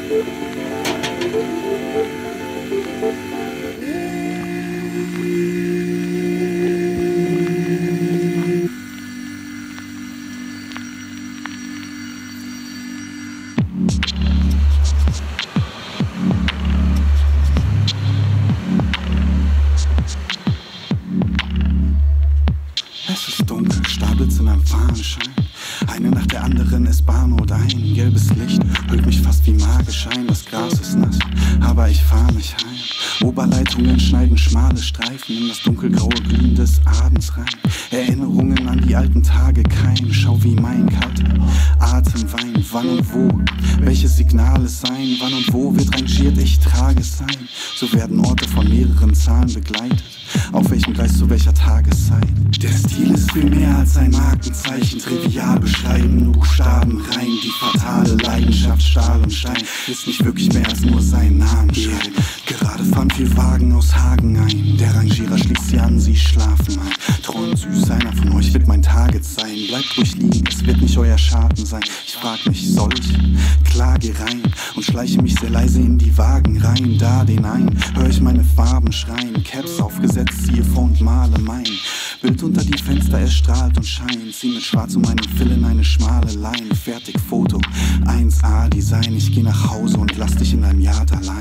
Stahlblitz in einem Fahnenschein. Eine nach der anderen S-Bahn oder ein gelbes Licht hüllt mich fast wie Mageschein. Das Gras ist nass, aber ich fahr mich heim. Oberleitungen schneiden schmale Streifen in das dunkelgraue Glühen des Abends rein. Erinnerungen an die alten Tage keimen. Schau wie mein kalter Atem weint. Wann und wo, welches Signal es sein? Wann und wo wird rangiert, ich trage es ein. So werden Orte von mehreren Zahlen begleitet. Auf welchem Gleis zu welcher Tageszeit? Der Stil ist viel mehr als ein Markenzeichen. Trivial beschreiben, nur Buchstaben rein. Die fatale Leidenschaft, Stahl und Stein ist nicht wirklich mehr als nur sein Namen schreiben. Gerade fahren 4 Wagen aus Hagen ein. Der Rangierer schließt sie an, sie schlafen ein. Träumt süß, einer von euch wird mein Target sein. Bleibt ruhig liegen, es wird nicht euer Schaden sein. Ich frag mich, soll ich? Klar, geh rein und schleiche mich sehr leise in die Wagen rein. Da den einen hör ich meine Farben schreien. Caps aufgesetzt, ziehe vor und male mein Bild unter die Fenster, es strahlt und scheint. Zieh mit Schwarz um meinen Fill in eine schmale Leine. Fertig, Foto, 1A Design. Ich geh nach Hause und lass dich in einem Yard allein.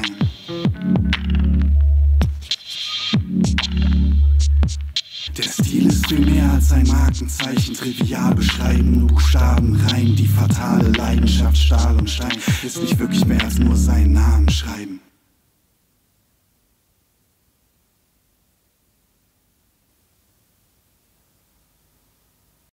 Der Stil ist viel mehr als ein Markenzeichen. Trivial beschreiben, nur Buchstaben rein. Die fatale Leidenschaft, Stahl und Stein ist nicht wirklich mehr als nur seinen Namen schreiben.